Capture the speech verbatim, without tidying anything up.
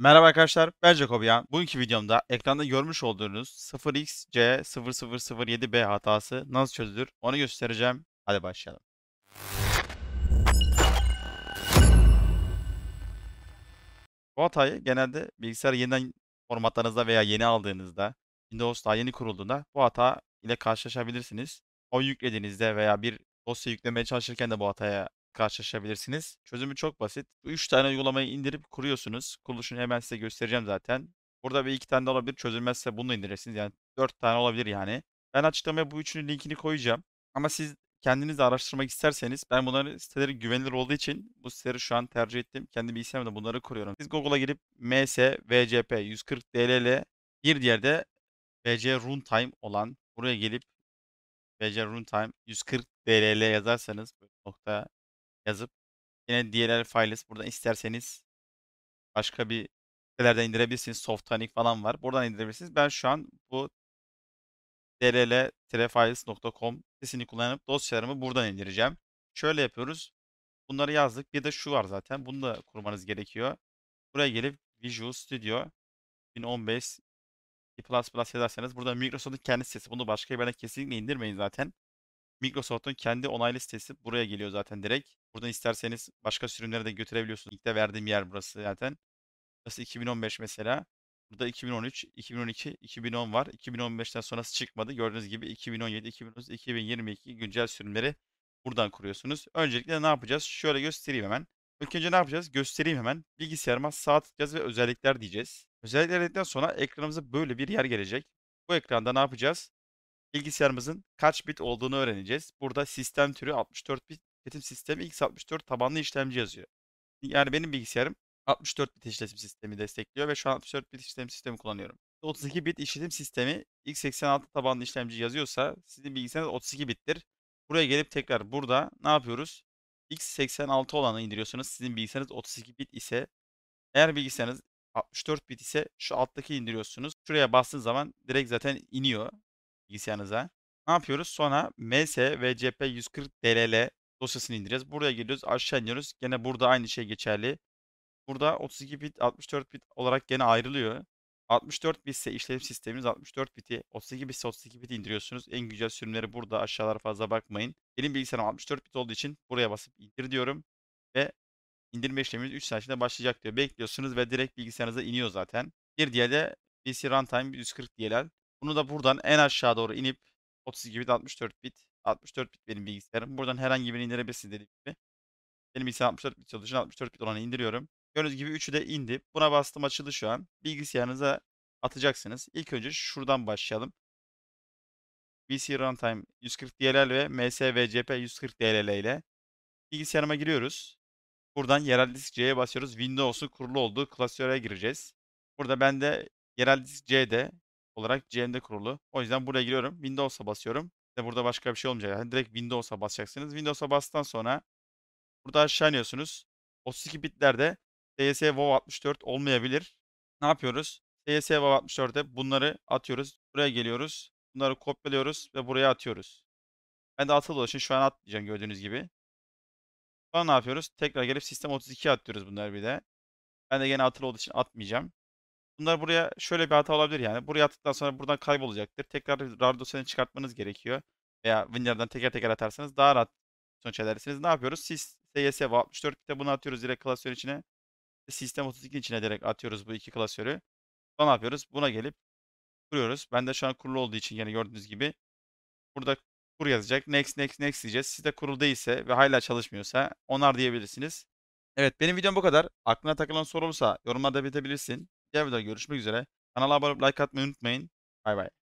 Merhaba arkadaşlar, ben Jacobian. Bugünkü videomda ekranda görmüş olduğunuz sıfır x c sıfır sıfır sıfır yedi b hatası nasıl çözülür onu göstereceğim. Hadi başlayalım. Bu hatayı genelde bilgisayar yeniden formatladığınızda veya yeni aldığınızda, Windows daha yeni kurulduğunda bu hata ile karşılaşabilirsiniz. O yüklediğinizde veya bir dosya yüklemeye çalışırken de bu hataya karşılaşabilirsiniz. Çözümü çok basit. Bu üç tane uygulamayı indirip kuruyorsunuz. Kuruluşunu hemen size göstereceğim zaten. Burada bir iki tane de olabilir. Çözülmezse bunu da indirirsiniz. Yani dört tane olabilir yani. Ben açıklamaya bu üçünün linkini koyacağım. Ama siz kendiniz de araştırmak isterseniz ben bunların siteleri güvenilir olduğu için bu siteleri şu an tercih ettim. Kendi bilgisayarımda bunları kuruyorum. Siz Google'a girip M S V C P yüz kırk D L L, bir diğer de V C Runtime olan buraya gelip V C Runtime yüz kırk D L L yazarsanız böyle nokta yazıp yine D L L files buradan isterseniz başka bir sitelerden indirebilirsiniz. Softonic falan var. Buradan indirebilirsiniz. Ben şu an bu d l l files nokta com sitesini kullanıp dosyalarımı buradan indireceğim. Şöyle yapıyoruz. Bunları yazdık. Bir de şu var zaten. Bunu da kurmanız gerekiyor. Buraya gelip Visual Studio iki bin on beş Plus Plus yazarsanız burada Microsoft'un kendi sitesi. Bunu başka bir yerden kesinlikle indirmeyin zaten. Microsoft'un kendi onaylı sitesi buraya geliyor zaten direkt. Buradan isterseniz başka sürümlere de götürebiliyorsunuz. İlk de verdiğim yer burası zaten. Burası iki bin on beş mesela. Burada iki bin on üç, iki bin on iki, iki bin on var. iki bin on beşten sonrası çıkmadı. Gördüğünüz gibi iki bin on yedi, iki bin otuz, iki bin yirmi iki güncel sürümleri buradan kuruyorsunuz. Öncelikle ne yapacağız? Şöyle göstereyim hemen. İlk önce ne yapacağız? Göstereyim hemen. Bilgisayarıma sağ tıklayacağız ve özellikler diyeceğiz. Özellikler dedikten sonra ekranımıza böyle bir yer gelecek. Bu ekranda ne yapacağız? Bilgisayarımızın kaç bit olduğunu öğreneceğiz. Burada sistem türü altmış dört bit, işletim sistemi x altmış dört tabanlı işlemci yazıyor. Yani benim bilgisayarım altmış dört bit işletim sistemi destekliyor ve şu an altmış dört bit işletim sistemi kullanıyorum. otuz iki bit işletim sistemi x seksen altı tabanlı işlemci yazıyorsa sizin bilgisayarınız otuz iki bittir. Buraya gelip tekrar burada ne yapıyoruz? x seksen altı olanı indiriyorsunuz. Sizin bilgisayarınız otuz iki bit ise eğer bilgisayarınız altmış dört bit ise şu alttaki indiriyorsunuz. Şuraya bastığınız zaman direkt zaten iniyor bilgisayarınıza. Ne yapıyoruz? Sonra M S V C P yüz kırk D L L dosyasını indireceğiz. Buraya geliyoruz, aşağı iniyoruz. Gene burada aynı şey geçerli. Burada otuz iki bit, altmış dört bit olarak gene ayrılıyor. altmış dört bit ise işletim sistemimiz altmış dört biti, otuz iki bit ise otuz iki bit indiriyorsunuz. En güncel sürümleri burada, aşağılara fazla bakmayın. Benim bilgisayarım altmış dört bit olduğu için buraya basıp indir diyorum ve İndirme işlemimiz üç saat içinde başlayacak diyor. Bekliyorsunuz ve direkt bilgisayarınıza iniyor zaten. Bir diğeri de P C Runtime yüz kırk D L L. Bunu da buradan en aşağı doğru inip otuz iki bit, altmış dört bit. altmış dört bit benim bilgisayarım. Buradan herhangi birini indirebilirsiniz dediğim gibi. Benim bilgisayarım altmış dört bit çalışıyor. altmış dört bit olanı indiriyorum. Gördüğünüz gibi üçü de indi. Buna bastım, açıldı şu an. Bilgisayarınıza atacaksınız. İlk önce şuradan başlayalım. P C Runtime yüz kırk D L L ve M S V C P yüz kırk D L L ile bilgisayarıma giriyoruz. Buradan yerel disk C'ye basıyoruz. Windows'un kurulu olduğu klasöre gireceğiz. Burada ben de yerel disk C'de olarak C M'de kurulu. O yüzden buraya giriyorum. Windows'a basıyorum. İşte burada başka bir şey olmayacak. Yani direkt Windows'a basacaksınız. Windows'a bastıktan sonra burada aşağı iniyorsunuz. otuz iki bitlerde C S WoW altmış dört olmayabilir. Ne yapıyoruz? C S WoW altmış dörde bunları atıyoruz. Buraya geliyoruz. Bunları kopyalıyoruz ve buraya atıyoruz. Ben de atılı için şu an atmayacağım gördüğünüz gibi. Sonra ne yapıyoruz? Tekrar gelip sistem otuz ikiye atıyoruz bunları bir de. Ben de gene atılı olduğu için atmayacağım. Bunlar buraya şöyle bir hata olabilir yani. Buraya attıktan sonra buradan kaybolacaktır. Tekrar RAR dosyasını çıkartmanız gerekiyor. Veya WinRAR'dan teker teker atarsanız daha rahat sonuç edersiniz. Ne yapıyoruz? Siz C S V altmış dört bitte bunu atıyoruz direkt klasörün içine. Sistem otuz ikinin içine direkt atıyoruz bu iki klasörü. Sonra ne yapıyoruz? Buna gelip kuruyoruz. Ben de şu an kurulu olduğu için yine gördüğünüz gibi burada kur yazacak. Next, next, next diyeceğiz. Sizde kurulu değilse ve hala çalışmıyorsa onar diyebilirsiniz. Evet, benim videom bu kadar. Aklına takılan soru olursa yorumlarda belirtebilirsin. Diğer videoda görüşmek üzere. Kanala abone olup like atmayı unutmayın. Bay bay.